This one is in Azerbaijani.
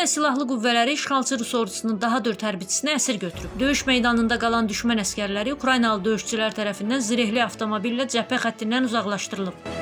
Ukrayna Silahlı Qüvvələri işğalçı Rus ordusunun daha 4 hərbiçisini əsir götürüb. Döyüş meydanında qalan düşmən əsgərləri Ukraynalı döyüşçülər tərəfindən zirehli avtomobillə cəbhə xəttindən uzaqlaşdırılıb.